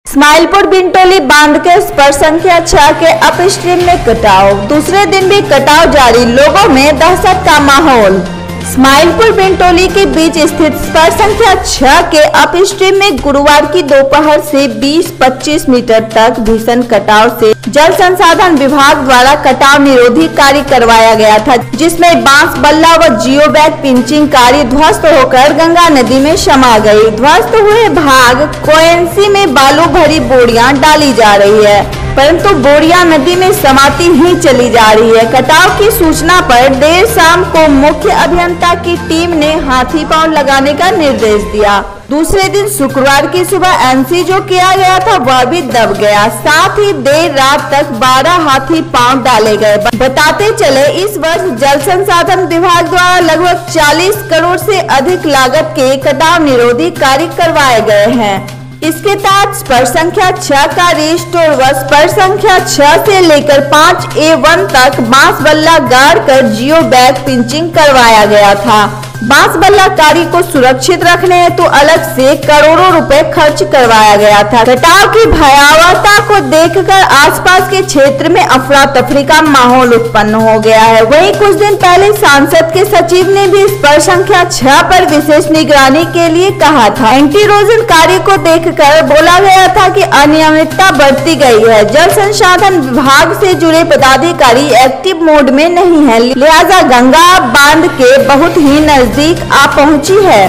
इस्माइलपुर बिनटोली बांध के स्पर संख्या 6 के अपस्ट्रीम में कटाव। दूसरे दिन भी कटाव जारी, लोगों में दहशत का माहौल। इस्माइलपुर बिनटोली के बीच स्थित स्पर संख्या 6 के अपस्ट्रीम में गुरुवार की दोपहर से 20-25 मीटर तक भीषण कटाव से जल संसाधन विभाग द्वारा कटाव निरोधी कार्य करवाया गया था, जिसमें बांस बल्ला व जियो बैग पिंचिंग कार्य ध्वस्त होकर गंगा नदी में समा गई। ध्वस्त हुए भाग कोएंसी में बालू भरी बोरियां डाली जा रही है, परंतु बोरियां नदी में समाती ही चली जा रही है। कटाव की सूचना पर देर शाम को मुख्य अभियंता की टीम ने हाथी पांव लगाने का निर्देश दिया। दूसरे दिन शुक्रवार की सुबह एमसी जो किया गया था वह भी दब गया। साथ ही देर रात तक 12 हाथी पांव डाले गए। बताते चले, इस वर्ष जल संसाधन विभाग द्वारा लगभग 40 करोड़ से अधिक लागत के कटाव निरोधी कार्य करवाए गए हैं। इसके तहत स्पर संख्या 6 का रिस्टोर व स्पर संख्या 6 से लेकर 5A1 तक बांस बल्ला गाड़ कर जियो बैग पिंचिंग करवाया गया था। बांस बल्ला कार्य को सुरक्षित रखने हेतु अलग से करोड़ों रुपए खर्च करवाया गया था। कटाव की भयावहता को देखकर आसपास के क्षेत्र में अफरा तफरी का माहौल उत्पन्न हो गया है। वहीं कुछ दिन पहले सांसद के सचिव ने भी स्पर संख्या 6 पर विशेष निगरानी के लिए कहा था। एंटी इरोजन कार्य को देखकर बोला गया था कि अनियमितता बढ़ती गई है। जल संसाधन विभाग से जुड़े पदाधिकारी एक्टिव मोड में नहीं है, लिहाजा गंगा बांध के बहुत ही नजदीक आ पहुंची है।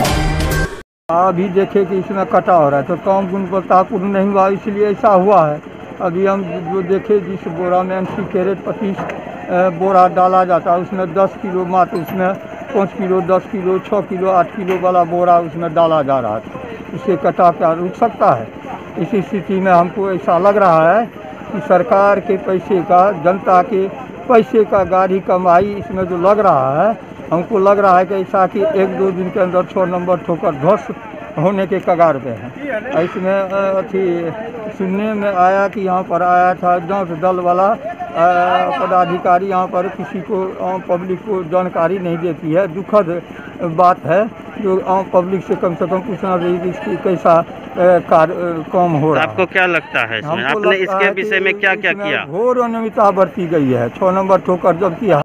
अभी देखे कि इसमें कटा हो रहा है तो काम गुणवत्तापूर्ण नहीं हुआ, इसलिए ऐसा हुआ है। अभी हम जो देखे जिस बोरा में MC कैरेट 25 बोरा डाला जाता है, उसमें 10 किलो मात्र, उसमें 5 किलो 10 किलो 6 किलो 8 किलो वाला बोरा उसमें डाला जा रहा था। इससे कटाव क्या रुक सकता है? इसी स्थिति में हमको ऐसा लग रहा है कि सरकार के पैसे का, जनता के पैसे का गाढ़ी कमाई इसमें जो लग रहा है, हमको लग रहा है कि ऐसा कि 1-2 दिन के अंदर 6 नंबर ठोकर ध्वस्त होने के कगार पे है। इसमें अथी सुनने में आया कि यहाँ पर आया था जांच दल वाला पदाधिकारी, यहाँ पर किसी को पब्लिक को जानकारी नहीं देती है। दुखद बात है, जो आम पब्लिक से कम पूछना चाहिए कि इसकी कैसा काम हो रहा है। आपको क्या लगता है इसमें? आपने इसके विषय में क्या क्या किया? घोर अनियमितता बरती गई है। 6 नंबर ठोकर जब किया